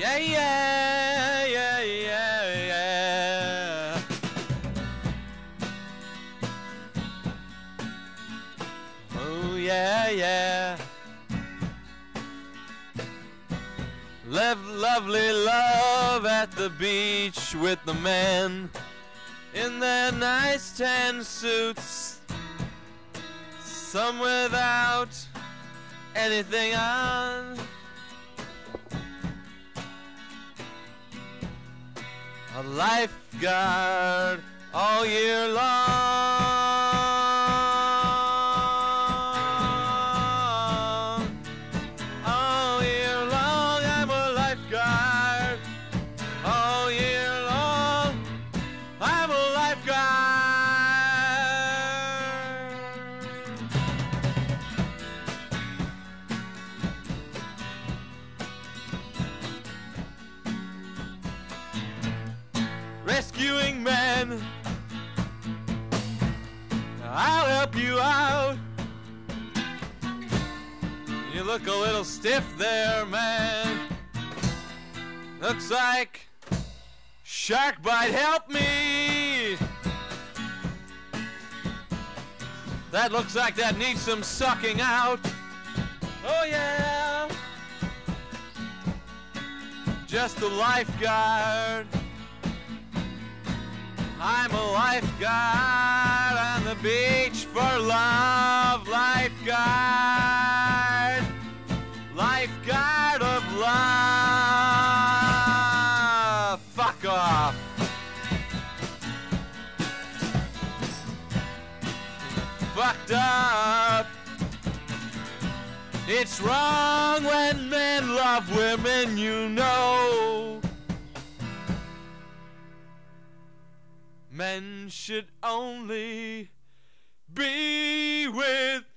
Yeah, yeah, yeah, yeah, yeah. Oh, yeah, yeah. Live lovely love at the beach with the men in their nice tan suits, some without anything on. A lifeguard all year long. All year long I'm a lifeguard. All year long I'm a lifeguard. Rescuing men, I'll help you out. You look a little stiff there, man. Looks like shark bite. Help me. That looks like that needs some sucking out. Oh yeah. Just a lifeguard. I'm a lifeguard on the beach for love. Lifeguard. Lifeguard of love. Fuck off. Fucked up. It's wrong when men love women, you know. Men should only be with